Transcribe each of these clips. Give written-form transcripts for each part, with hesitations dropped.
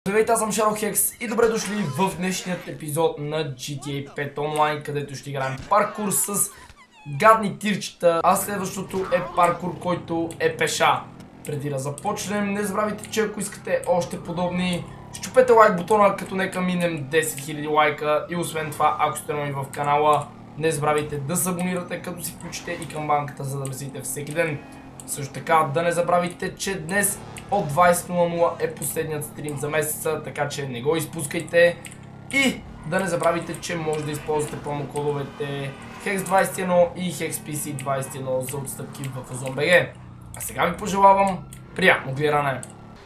Здравейте, аз съм Шарохекс и добре дошли в днешният епизод на GTA 5 Online, където ще играем паркур с гадни тирчета, а следващото е паркур, който е пеша. Преди да започнем, не забравяйте, че ако искате още подобни, щупете лайк бутона, като нека минем 10 000 лайка и освен това, ако сте нови в канала, не забравяйте да се абонирате, като си включите и камбанката, за да ме следите всеки ден. Също така да не забравяйте, че днес от 20:00 е последният стрим за месеца, така че не го изпускайте. И да не забравяйте, че може да използвате промокодовете HEX21 и HEXPC21 за отстъпки в OzonBG. А сега ви пожелавам приятно гледане.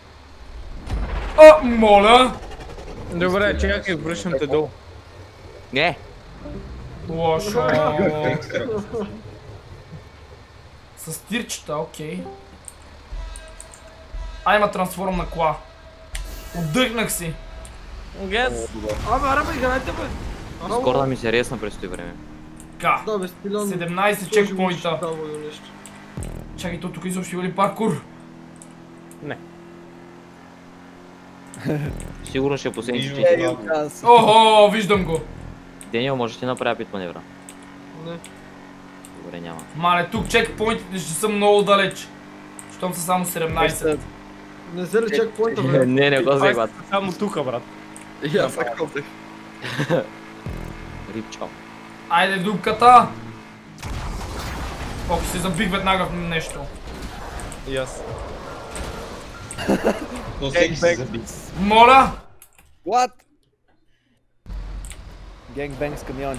Моля! Добре, чакай, връщам те долу. Не! Лошо! С тирчета, окей. Има трансформ на кола. Отдъхнах си. Гес! Абе, играйте бе! Скоро да ми се ресна през това време. Ка. Да бе, Стилян. 17 чекпоинта. Чакай, то тук изобщо има ли паркур? Не. Сигурно ще е последните 4. Охо, виждам го. Дениел, може ти направя пит маневра? Не. Добре, няма. Мале, тук чекпоинтите ще са много далеч. Щом са само 17. Не взе ли чекпоинта, бе? Не го взех, брат. Само тука, брат. И аз така взех. Рип, чао. Айде в дупката. Колко се забих веднага в нещо. И аз. То всеки се заби. Моля! What? Генгбенг с камиони.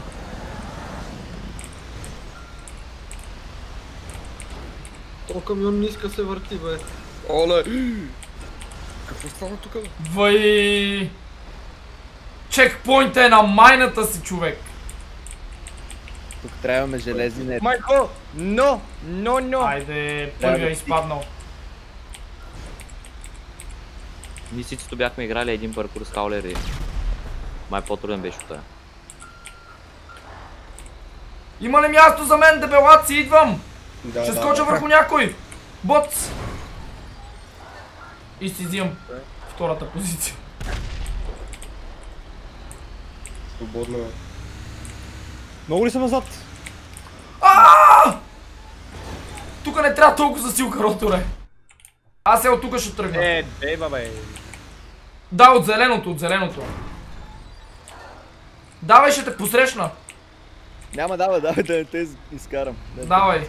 То камион не иска се върти, бе. Оле! Какво става тук, бе? Въй... Чекпоинта е на майната си, човек. Тук трябваме железни нет. Майко! Но! Айде, първия изпаднал. Мисицето бяхме играли един паркур с хаулер и май по-труден беше от това. Има ли място за мен, дебелаци? Идвам! Да, Ще скоча върху някой! Боц! И си взимам втората позиция. Свободно е. Много ли съм назад? Тук не трябва толкова засилка, Роторе. Аз от тук ще тръгна. Беба, бе. Да, от зеленото. Давай, ще те посрещна. Няма, давай, да не те изкарам. Давай.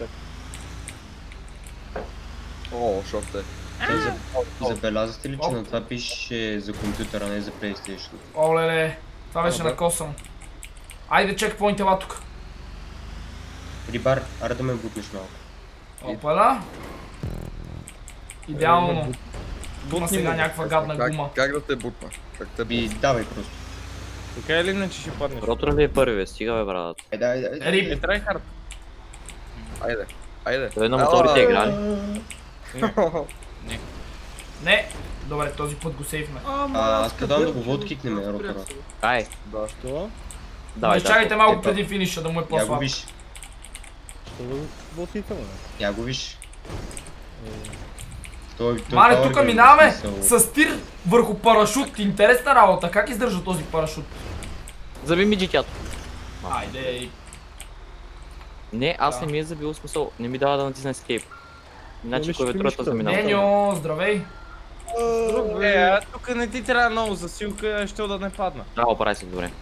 О, шорт е. Забелязахте ли, че на това пише за компютъра, не за PlayStation? Олеле, това беше накосан. Айде, чекпоинт ела тук. Рибар, аре да ме бутнеш малко. Опа-да. Идеално. Има сега някаква гадна гума. Как да те бутна? И давай просто. Така или иначе ще паднеш? Ротор ли е първи, бе? Стига, бе, брат. Айде. Рип. Трайхард. Айде. Той на моторите е играли. Не. Добре, този път го сейфме. Аз предавам да го водкикнем, Ротора. Ай, Защо? давай, Чакайте малко Ето. преди финиша, да му е Я го по-слаб. виж. Я го виж. Мале, тук минаваме с тир върху парашут. Интересна работа. Как издържа този парашут? заби ми джитято. Айде. Не, аз не ми е забил смисъл, не ми дава да натисна escape. Иначе клавиатурата заминава. Неньо, здравей. Тук не ти трябва много засилка, ще да не падна. Браво, прави се добре.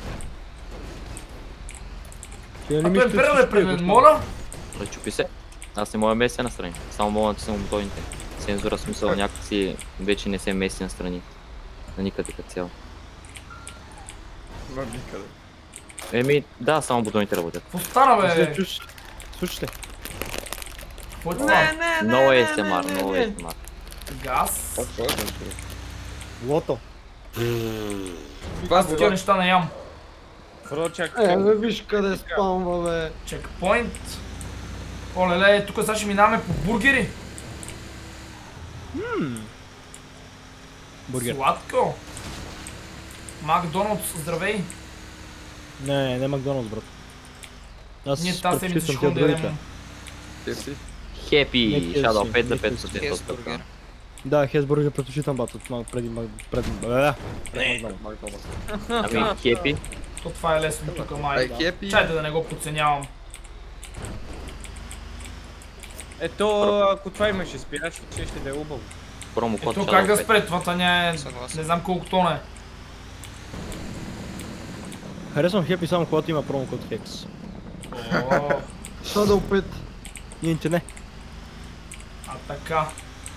А той перал е пред мен, моля. Разчупи се. Аз не мога да меся настрани. Само мога да натисна бутоните. Сензора смисъл някакси вече не се мести настрани. На никъде като цяло. На никъде. Еми, да, само бутоните работят. Какво стана, бе? Слушайте. Какво е това? Много е SMR, много е SMR. Газ. Лото. Аз такива неща не ям. Фро, чакай. Бе, виж къде спамва, бе. Чекпоинт. Олеле, тук сега ще минаваме по бургери. Бургер. Сладко. Макдоналдс, здравей. Не Макдоналдс, брат. Аз Ние тази седмица ще предпочитам ходим да другите. ядем. Хепи, Не, Shadow KFC, 5 за не 500 отстъпка. Да, Хесбург е пред очите на бата, малко преди Ами, хепи. То това е лесно тук, май. Хепи. Чайте да не го подценявам. Ето, ако това имаше спирачи, ще да е убаво. Промокод Ето как да спре, това не е... Не знам колко тона е. Харесвам Хепи само когато има промокод Хекс. О, Shadow 5. Иначе не. а така.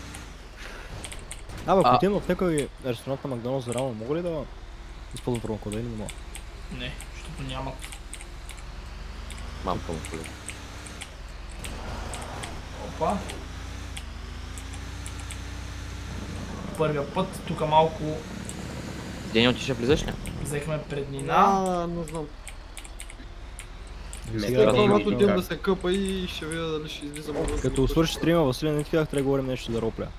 Абе, ако отидем в някой ресторант на Макдоналдс за рано, мога ли да използвам промокода или не мога? Не, защото нямат. Мам промокод. Опа. Първия път, тук малко Деня, ти ще влизаш ли? взехме преднина. Не знам. Сега Когато отидем да се къпа и ще видя дали ще излизам. Като свърши стрима, Василия, не ти казах, трябва да говорим нещо за ропля.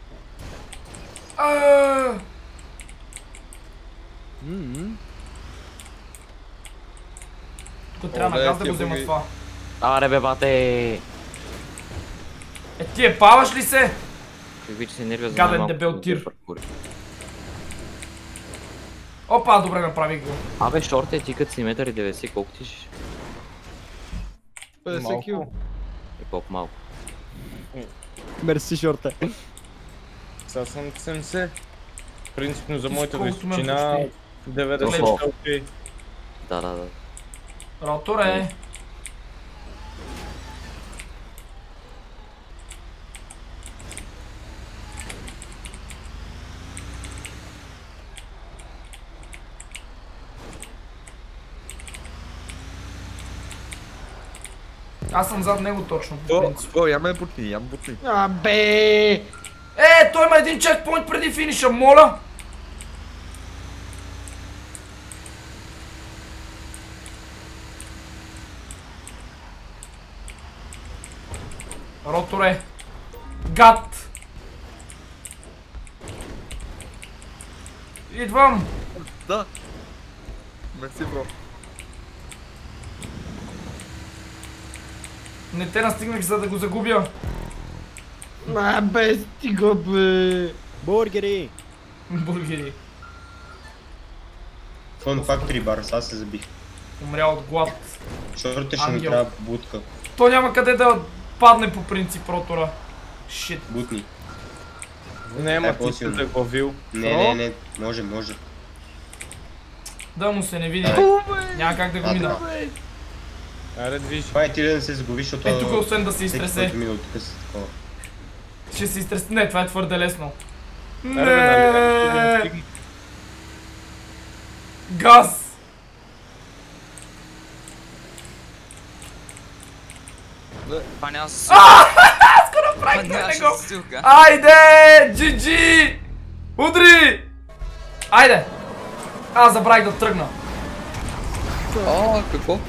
Тук трябва на газ да го взема това. Аре бе, бате! Ти е паваш ли се? Човек, че се нервя за Гаден най-малко дебел тир. паркури. Опа, добре направих го. Абе, шорт е ти като си 1,90 м, колко тишиш? 50 кил. Е колко малко. Мерси, шорта. Сега съм 70. Принципно за моята Колкото ме височина почти. 90 Охо. е окей. Да. Ротор е. Аз съм зад него точно, по принцип. Я ме бутни. Абе! Той има един чекпоинт преди финиша, моля! Роторе! Гад! Идвам! Да. Мерси, бро. Не те настигнах, за да го загубя. Абе, стига бе! Бургери! Бургери. Fun Factory Bar, сега се забих. Умря от глад. Шорте ще ми Ангел. трябва будка. То няма къде да падне по принцип ротора. Шит. Бутни. Не, ама ти си да го вил. Не, може. Да му се не види. Няма как да го мина. Аре, движ. Това е ти да не се загубиш, защото... Тук освен да се изтресе. Всеки минал тук си такова. Ще се изтресе. Не, това е твърде лесно. Аре, бе, нали, Не. Газ! Това няма се Направихме го! Айде! GG! Удри! Айде! Аз забравих да тръгна. Какво?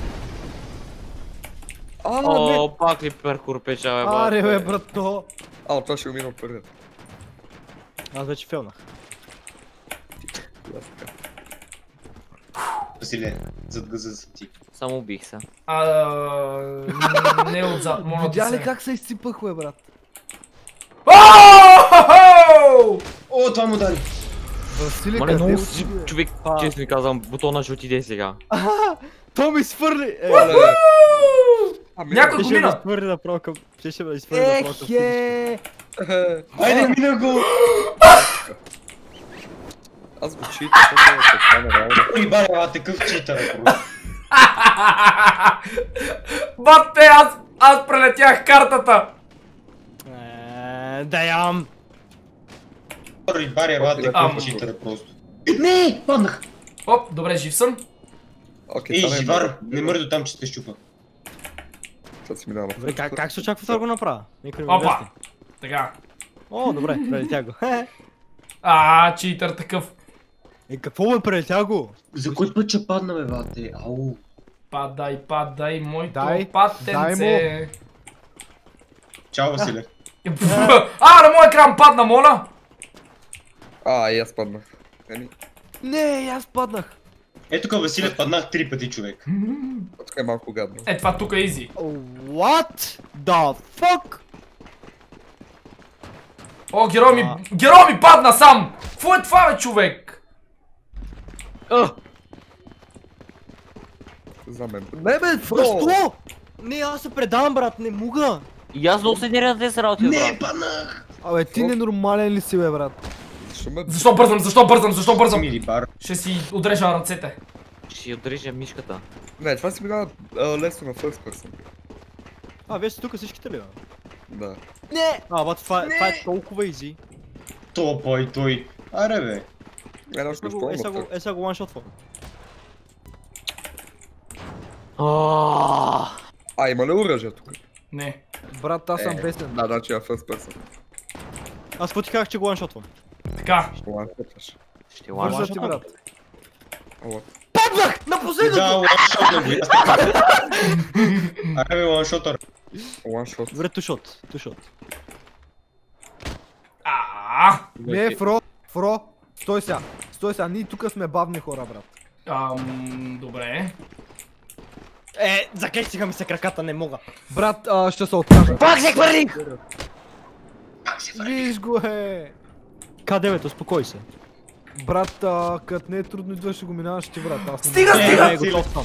О, пак ли паркур печава, бе? Аре бе, брато! Това ще умина първият. Аз вече фелнах. Василе, зад газа съм ти. Само убих се. Не отзад, моля да Видя ли се. как се изципах, бе, брат? О, това му даде! Василий, Мале, къде много отиде, бе? човек, честно ви казвам, бутона ще отиде сега. То ми свърли! Някой го Ще ме мина! изхвърли направо към... Ще ме изхвърли направо към... Айде, мина го! Аз го чита, защото е така реално. Ой, баре, такъв читър, бро. Батте, аз прелетях картата! Да ям! Ой, баре, такъв читър просто. Не, паднах! Оп, добре, жив съм. Ей, живар, не мърди до там, че те щупа. Сега си минава. Добре, как се очаква това да го направя? Никой не ми Опа! обясни. Така. О, добре, прелетя го. Читър такъв. Какво бе, прелетя го? За кой път ще падна, бе, бате? Ау. Падай, моето Дай патенце. Чао, Василе. На мой екран падна, моля! И аз паднах. Не, аз паднах. Ето към Василе паднах 3 пъти, човек. Тук е малко гадно. Това тук е изи. What the fuck? О, герой ми падна сам! Какво е това, бе, човек? За мен. Не бе, защо? Не, аз се предавам, брат, не мога. И аз много се нервя да те се работи, брат. Не, паднах! Абе, ти ненормален ли си, бе, брат? Защо ме... Защо бързам? Мири бар. Ще си отрежа ръцете. Ще си отрежа мишката. Не, това си минава лесно на first person. Вие сте тук всичките ли, бе? Да. Не! Това е толкова изи. Топа и той. Аре бе. Едно ще изпълня. Сега го one-shotвам. Има ли оръжие тук? Не. Брат, аз съм бесен. Да, значи я first person. Аз какво ти казах, че го one-shotвам? Така. Ще ланшотваш. Ще Бърза лажа. ти, брат. Ала. Паднах! На последното! Да, ланшот на го. Аре бе, ланшотър. Ланшот. Добре, тушот. Не, Фро, стой сега, ние тук сме бавни хора, брат. Добре. Закещиха ми се краката, не мога. Брат, ще се откажа. Пак се хвърлих! Виж го, Къде бе, успокой се. Брат, като не е трудно идваш, ще го минаваш ти, брат. Аз не Стига! Не, готов съм.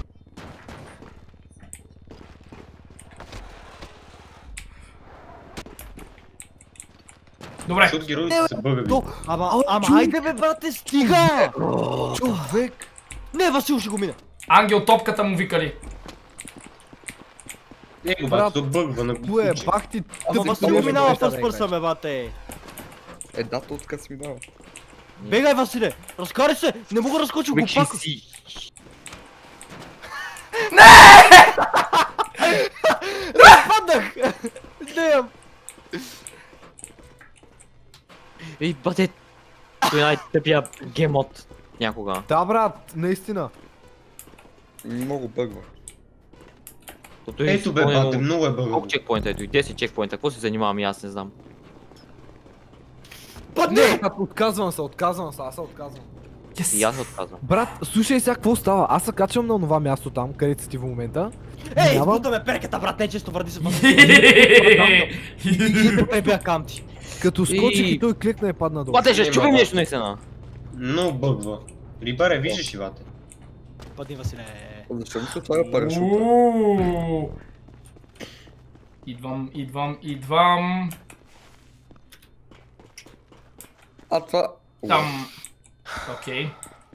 Добре. Защото героите са бъгави. Ама айде бе, брате, стига! Човек! Не, Васил ще го мина. Ангел топката му викали. Не го Брат, бат, то бъгва на Туе, куче. бах ти... Ама Васил го минава в пърса, бе, бате. Да, то така си ми дава. Бегай, Василе! Разкари се! Не мога да разкоча го пак! Паднах! Не, Ей, бате! Той е най-тъпия гемот някога. да, брат, наистина. Много бъгва. Ето бе, бате, много е бъгаво. Колко чекпоинта ето и 10 чекпоинта, какво се занимавам и аз не знам. Не, отказвам се, аз се отказвам. И аз отказвам. Брат, слушай сега какво става, аз се качвам на това място там, където си ти в момента. Ей, Нямам- избутаме перката, брат, не често върди се Хе-хе-хе. пребях камти. Като скочих и той кликна и падна долу. Бате, ще чупим нещо наистина. Много бъгва. Рибаре, виждаш ли, бате? Падни, Василе. Защо ми се отваря парашута? Ууу. Идвам. А това... Там. Окей.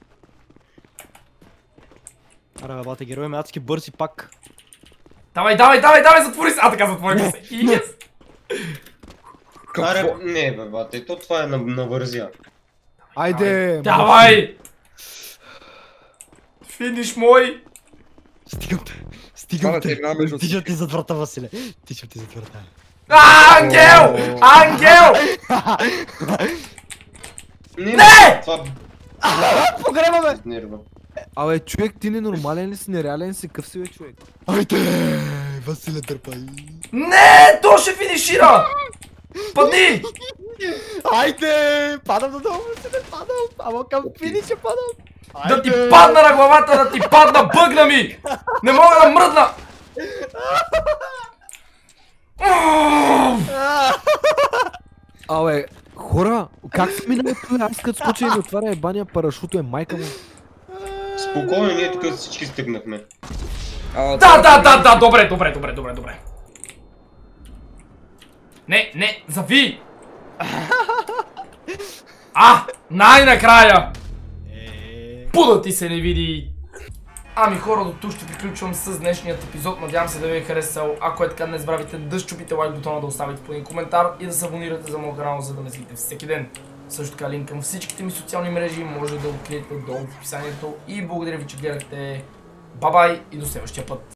Аре, бе, бате, герой ме адски бързи пак. Давай, затвори се! Така затворих се. Yes. Аре, не бе, бате, то това е на вързя. Айде! Давай! Финиш мой! Стигам те. Това не те между... Тичам ти зад врата, Василе. Тичам ти зад врата. Ангел! Не! Това Погреба, бе! нерва. Абе, човек, ти ненормален ли си, нереален си, къв си, бе, човек? Айде! Василе, търпай. Не! То ще финишира! Падни! Айде! Падам надолу, Василе, падам! Ама към финича падам! Да ти падна на главата, да ти падна бъгна ми! Не мога да мръдна! Абе, хора, как се минава това? Аз като скоча и ми отваря ебания парашуто е майка му. Спокойно, ние тук всички стъгнахме. Да, добре. Не, зави! Най-накрая! Пуда ти се не види! Ами хора, до тук ще приключвам с днешният епизод. Надявам се да ви е харесал. Ако е така, не забравяйте да щупите лайк бутона, да оставите по един коментар и да се абонирате за моят канал, за да ме следите всеки ден. Също така линк към всичките ми социални мрежи може да откриете долу в описанието. И благодаря ви, че гледахте. Бай-бай и до следващия път.